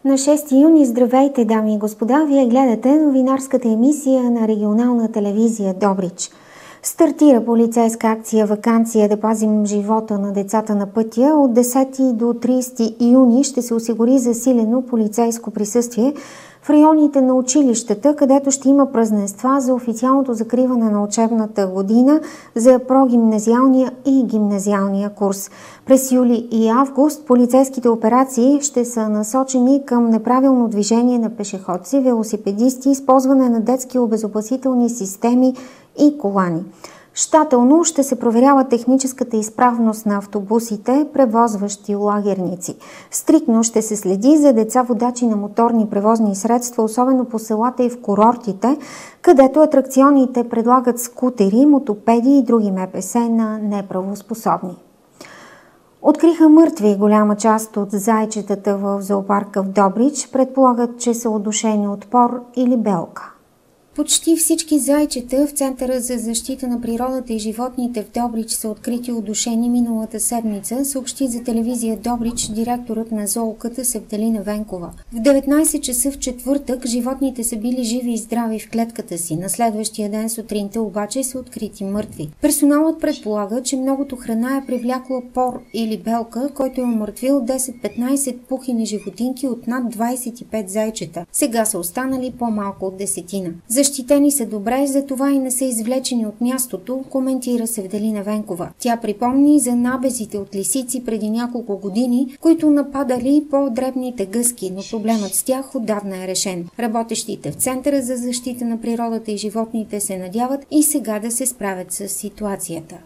На 6 юни, здравейте, дами и господа! Вие гледате новинарската емисия на регионална телевизия Добрич. Стартира полицейска акция "Ваканция да пазим живота на децата на пътя". От 10 до 30 юни ще се осигури засилено полицейско присъствие в районите на училищата, където ще има празненства за официалното закриване на учебната година за прогимназиалния и гимназиалния курс. През юли и август полицейските операции ще са насочени към неправилно движение на пешеходци, велосипедисти, използване на детски обезопасителни системи и колани. Щателно ще се проверява техническата изправност на автобусите, превозващи лагерници. Стриктно ще се следи за деца-водачи на моторни превозни средства, особено по селата и в курортите, където атракционите предлагат скутери, мотопеди и други МПС на неправоспособни. Откриха мъртви голяма част от зайчетата в зоопарка в Добрич. Предполагат, че са удушени от пор или белка. Почти всички зайчета в Центъра за защита на природата и животните в Добрич са открити удушени миналата седмица, съобщи за телевизия Добрич директорът на зооката Севделина Венкова. В 19 часа в четвъртък животните са били живи и здрави в клетката си. На следващия ден сутринта обаче са открити мъртви. Персоналът предполага, че многото храна е привлякло пор или белка, който е умъртвил 10-15 пухени животинки от над 25 зайчета. Сега са останали по-малко от десетина. Защитени са добре, затова и не са извлечени от мястото, коментира Севделина Венкова. Тя припомни за набезите от лисици преди няколко години, които нападали по-дребните гъски, но проблемът с тях отдавна е решен. Работещите в Центъра за защита на природата и животните се надяват и сега да се справят с ситуацията.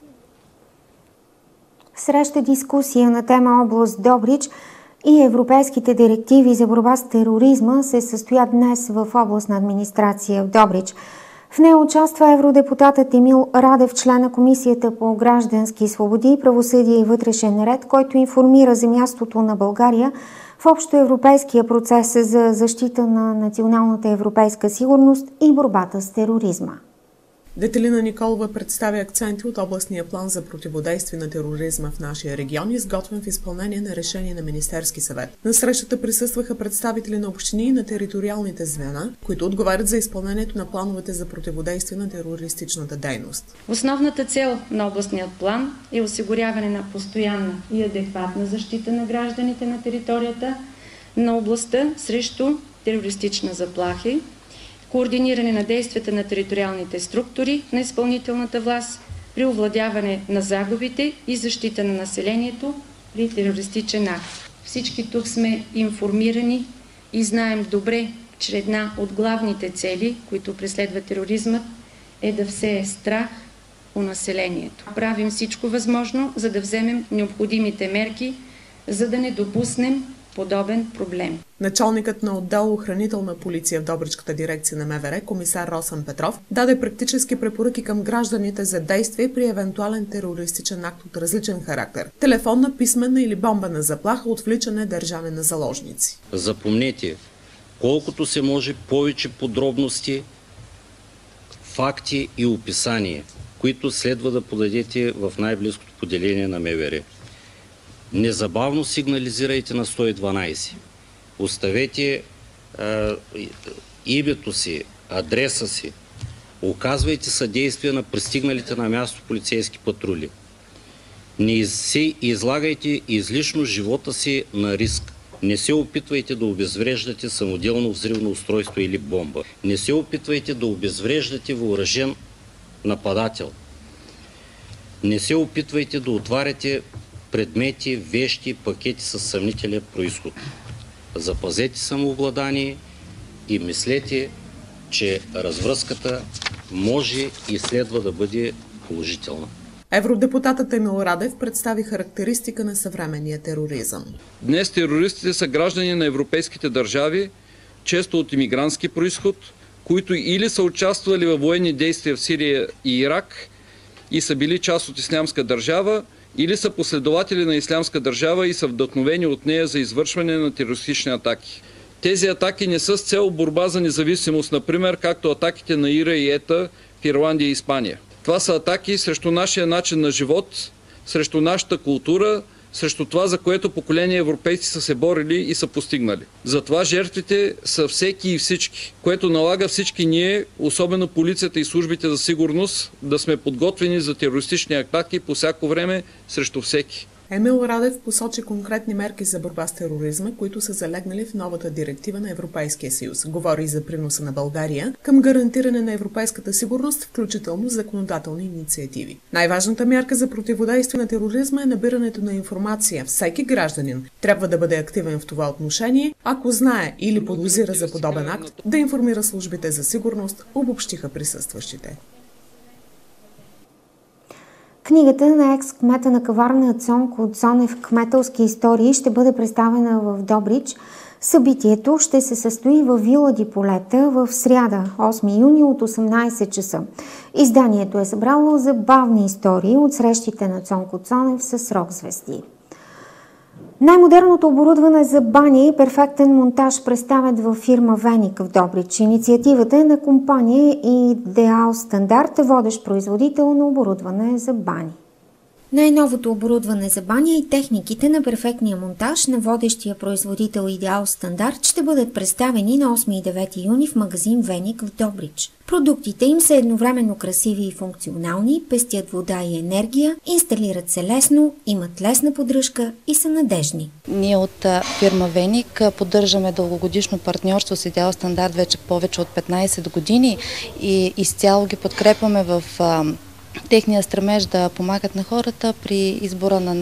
Среща дискусия на тема област Добрич и европейските директиви за борба с тероризма се състоят днес в областна администрация в Добрич. В нея участва евродепутатът Емил Радев, член на Комисията по граждански свободи, правосъдие и вътрешен ред, който информира за мястото на България в общоевропейския процес за защита на националната европейска сигурност и борбата с тероризма. Детелина Николова представя акценти от областния план за противодействие на тероризма в нашия регион, изготвен в изпълнение на решение на Министерски съвет. На срещата присъстваха представители на общини и на териториалните звена, които отговарят за изпълнението на плановете за противодействие на терористичната дейност. Основната цел на областният план е осигуряване на постоянна и адекватна защита на гражданите на територията на областта срещу терористична заплахи, координиране на действията на териториалните структури на изпълнителната власт при овладяване на загубите и защита на населението при терористичен акт. Всички тук сме информирани и знаем добре, че една от главните цели, които преследва тероризмът, е да всее страх у населението. Правим всичко възможно, за да вземем необходимите мерки, за да не допуснем подобен проблем. Началникът на отдел охранителна полиция в Добричката дирекция на МВР, комисар Росен Петров, даде практически препоръки към гражданите за действие при евентуален терористичен акт от различен характер. Телефонна, писмена или бомбена заплаха, отвличане, държане на заложници. Запомнете, колкото се може повече подробности, факти и описания, които следва да подадете в най-близкото поделение на МВР. Незабавно сигнализирайте на 112. Оставете името си, адреса си. Оказвайте съдействие на пристигналите на място полицейски патрули. Не се излагайте излишно живота си на риск. Не се опитвайте да обезвреждате самоделно взривно устройство или бомба. Не се опитвайте да обезвреждате въоръжен нападател. Не се опитвайте да отваряте предмети, вещи, пакети с съмнителен произход. Запазете самообладание и мислете, че развръзката може и следва да бъде положителна. Евродепутатът Емил Радев представи характеристика на съвременния тероризъм. Днес терористите са граждани на европейските държави, често от имигрантски произход, които или са участвали във военни действия в Сирия и Ирак и са били част от Ислямска държава, или са последователи на Ислямска държава и са вдъхновени от нея за извършване на терористични атаки. Тези атаки не са с цел борба за независимост, например, както атаките на ИРА и ЕТА в Ирландия и Испания. Това са атаки срещу нашия начин на живот, срещу нашата култура, срещу това, за което поколения европейци са се борили и са постигнали. Затова жертвите са всеки и всички, което налага всички ние, особено полицията и службите за сигурност, да сме подготвени за терористични атаки по всяко време срещу всеки. Емил Радев посочи конкретни мерки за борба с тероризма, които са залегнали в новата директива на Европейския съюз. Говори и за приноса на България към гарантиране на европейската сигурност, включително законодателни инициативи. Най-важната мярка за противодействие на тероризма е набирането на информация. Всеки гражданин трябва да бъде активен в това отношение, ако знае или подозира за подобен акт, да информира службите за сигурност, обобщиха присъстващите. Книгата на екс-кмета на Каварна Цонко Цонев «Кметелски истории» ще бъде представена в Добрич. Събитието ще се състои във Вила Диполета в сряда, 8 юни от 18 часа. Изданието е събрало забавни истории от срещите на Цонко Цонев с рок-звезди. Най-модерното оборудване за бани и перфектен монтаж представят във фирма Веник в Добрич. Инициативата е на компания Идеал Стандарт, водещ производител на оборудване за бани. Най-новото оборудване за баня и техниките на перфектния монтаж на водещия производител Идеал Стандарт ще бъдат представени на 8 и 9 юни в магазин Веник в Добрич. Продуктите им са едновременно красиви и функционални, пестят вода и енергия, инсталират се лесно, имат лесна поддръжка и са надежни. Ние от фирма Веник поддържаме дългогодишно партньорство с Идеал Стандарт вече повече от 15 години и изцяло ги подкрепяме в техния стремеж да помагат на хората при избора на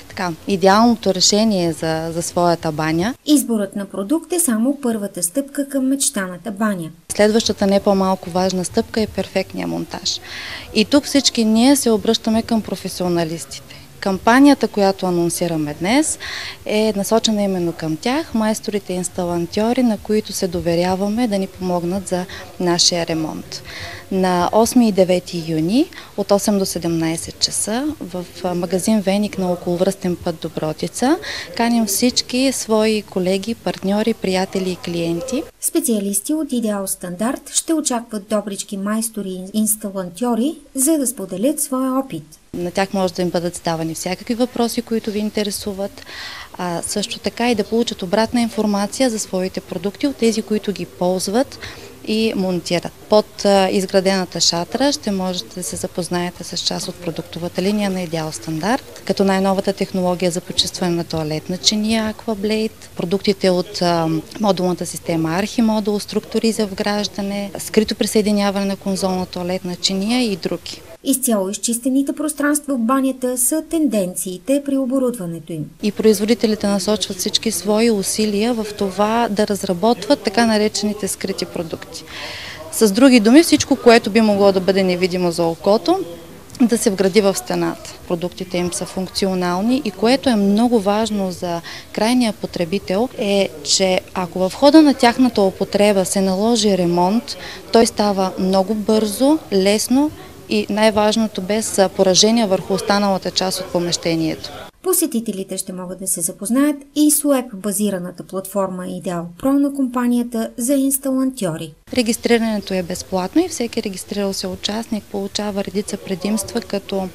идеалното решение за своята баня. Изборът на продукт е само първата стъпка към мечтаната баня. Следващата не по-малко важна стъпка е перфектния монтаж. И тук всички ние се обръщаме към професионалистите. Кампанията, която анонсираме днес, е насочена именно към тях, майсторите и инсталантьори, на които се доверяваме да ни помогнат за нашия ремонт. На 8 и 9 юни от 8 до 17 часа в магазин Веник на околовръстен път Добротица каним всички свои колеги, партньори, приятели и клиенти. Специалисти от Идеал Стандарт ще очакват добрички майстори и инсталантьори, за да споделят своя опит. На тях може да им бъдат задавани всякакви въпроси, които ви интересуват, а също така и да получат обратна информация за своите продукти от тези, които ги ползват и монтират. Под изградената шатра ще можете да се запознаете с част от продуктовата линия на Идеал Стандарт, като най-новата технология за почистване на тоалетна чиния Aquablade, продуктите от модулната система Archimodul, структури за вграждане, скрито присъединяване на конзолна тоалетна чиния и други. Изцяло изчистените пространства в банята са тенденциите при оборудването им. И производителите насочват всички свои усилия в това да разработват така наречените скрити продукти. С други думи, всичко, което би могло да бъде невидимо за окото, да се вгради в стената. Продуктите им са функционални и което е много важно за крайния потребител е, че ако в хода на тяхната употреба се наложи ремонт, той става много бързо, лесно и най-важното без поражения върху останалата част от помещението. Посетителите ще могат да се запознаят и с уеб-базираната платформа Идеал Про на компанията за инсталантьори. Регистрирането е безплатно и всеки регистрирал се участник получава редица предимства, като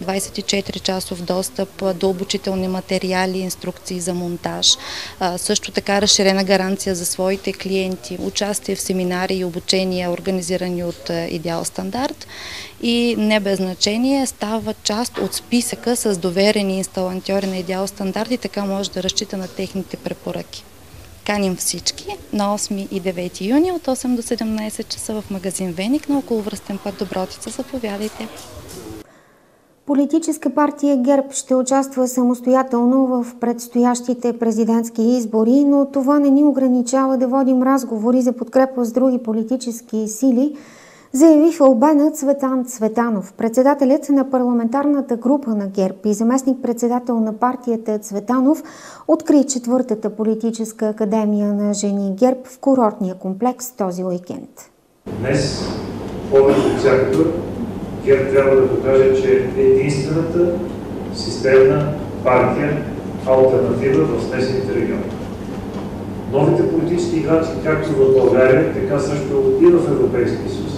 24-часов достъп до обучителни материали, инструкции за монтаж, също така разширена гаранция за своите клиенти, участие в семинари и обучения, организирани от Идеал Стандарт и не без значение става част от списъка с доверени инсталантьори на Идеал Стандарт и така може да разчита на техните препоръки. Каним всички на 8 и 9 юни от 8 до 17 часа в магазин Веник на околовръстен път Добротица. Заповядайте! Политическа партия ГЕРБ ще участва самостоятелно в предстоящите президентски избори, но това не ни ограничава да водим разговори за подкрепа с други политически сили, заяви фълбенът Цветан Цветанов. Председателят на парламентарната група на ГЕРБ и заместник-председател на партията Цветанов откри четвъртата политическа академия на жени ГЕРБ в курортния комплекс този уикенд. Днес, повече от всякога, ГЕРБ трябва да покаже, че е единствената системна партия, алтернатива в смесените региони. Новите политически играчи, както в България, така също и в Европейския съюз,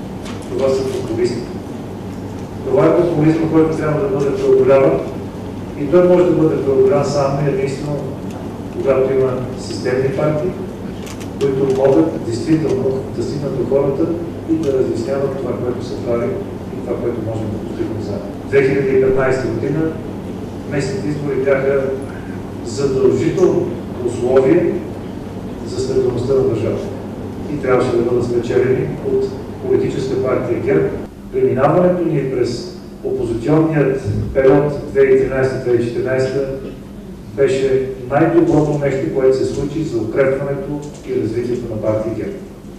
това са популисти. Това е популизма, който трябва да бъде преодоляван И той може да бъде преодолян само единствено, когато има системни партии, които могат действително да стигнат до хората и да разясняват това, което се прави и това, което можем да постигнем заедно. 2015 година местните избори бяха задължително условие за стабилността на държавата и трябваше да бъдат спечелени от политическа партия ГЕРБ. Преминаването ни през опозиционният период 2013-2014 беше най-доброто нещо, което се случи за укрепването и развитието на партия ГЕРБ.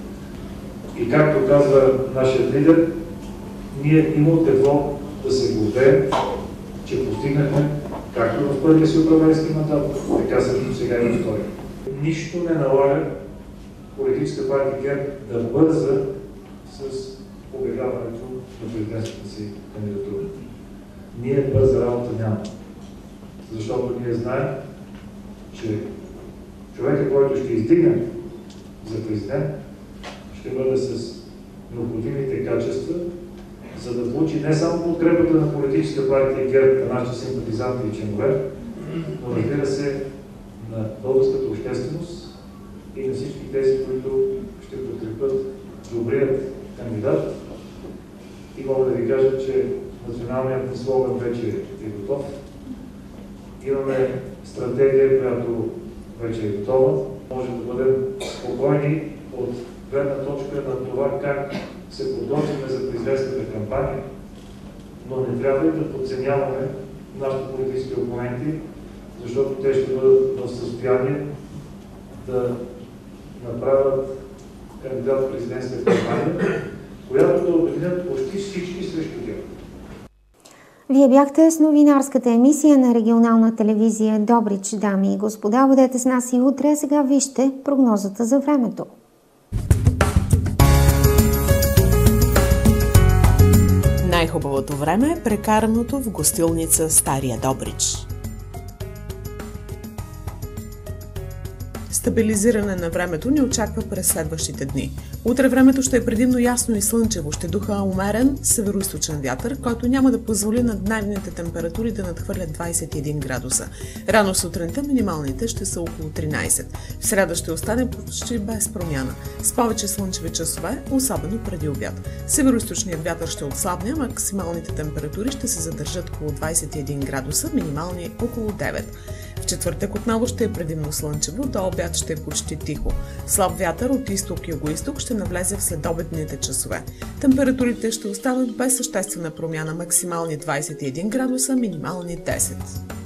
И както казва нашият лидер, ние има от какво да се гордеем, че постигнахме както в първия си управленски мандат, така също сега и на втория. Нищо не налага политическа партия ГЕРБ да бърза с обявяването на президентската си кандидатура. Ние бърза работа няма. Защото ние знаем, че човекът, който ще издигне за президент, ще бъде с необходимите качества, за да получи не само подкрепата на политическа партия ГЕРБ, на нашите симпатизанти и членове, но разбира се на българската общественост и на всички тези, които ще подкрепят добрият кандидат. И мога да ви кажа, че националният ни слоган вече е готов. Имаме стратегия, която вече е готова. Може да бъдем спокойни от гледна точка на това как се подготвяме за президентската кампания, но не трябва и да подценяваме нашите политически опоненти, защото те ще бъдат в състояние да направят кандидат в президентска кампания, която да обединят почти всички срещу тях. Вие бяхте с новинарската емисия на регионална телевизия Добрич, дами и господа. Бъдете с нас и утре. Сега вижте прогнозата за времето. Най-хубавото време е прекараното в гостилница Стария Добрич. Стабилизиране на времето ни очаква през следващите дни. Утре времето ще е предимно ясно и слънчево. Ще духа умерен североизточен вятър, който няма да позволи на дневните температури да надхвърлят 21 градуса. Рано сутринта минималните ще са около 13. В сряда ще остане почти без промяна, с повече слънчеви часове, особено преди обяд. Североизточният вятър ще отслабне, максималните температури ще се задържат около 21 градуса, минимални около 9. В четвъртък отново ще е предимно слънчево, до обяд ще е почти тихо. Слаб вятър от изток и югоизток ще навлезе в следобедните часове. Температурите ще останат без съществена промяна, максимални 21 градуса, минимални 10.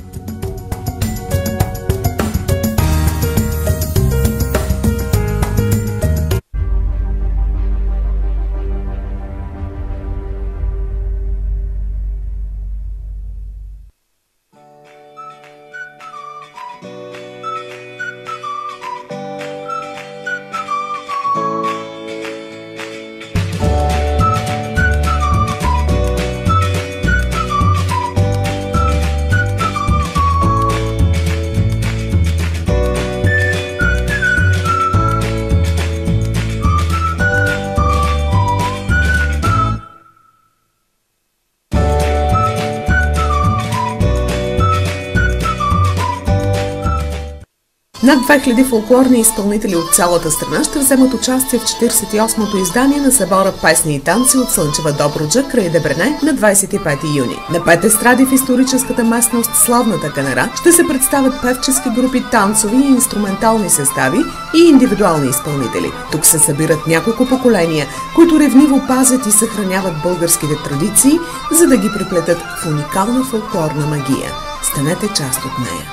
Над 2000 фолклорни изпълнители от цялата страна ще вземат участие в 48-то издание на събора Песни и танци от Слънчева Добруджа край Дебрене на 25 юни. На 5 естради в историческата местност Славната Канара ще се представят певчески групи, танцови и инструментални състави и индивидуални изпълнители. Тук се събират няколко поколения, които ревниво пазят и съхраняват българските традиции, за да ги преплетат в уникална фолклорна магия. Станете част от нея.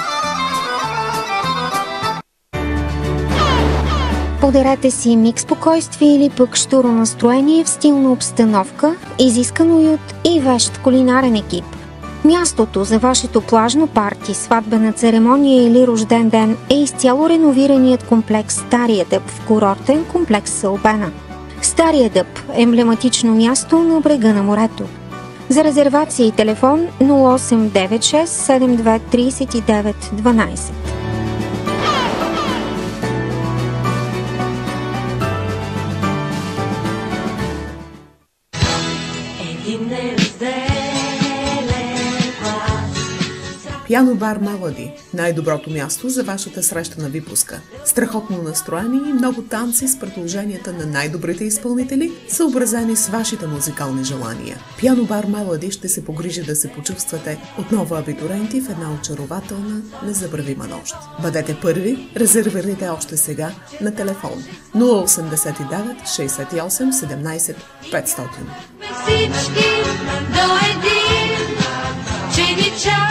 Подерете си миг спокойствие или пък щуро настроение в стилна обстановка, изискано и от и вещ кулинарен екип. Мястото за вашето плажно парти, сватбена церемония или рожден ден е изцяло реновираният комплекс Стария дъб в курортен комплекс Сълбена. Стария дъб – емблематично място на брега на морето. За резервация и телефон 0896 72 39 12. Пиано бар Мелоди – най-доброто място за вашата среща на випуска. Страхотно настроение и много танци с предложенията на най-добрите изпълнители, съобразени с вашите музикални желания. Пиано бар Мелоди ще се погрижи да се почувствате отново абитуренти в една очарователна, незабравима нощ. Бъдете първи, резервирайте още сега на телефон 089 68 17 500. Всички до един, че ни чакат.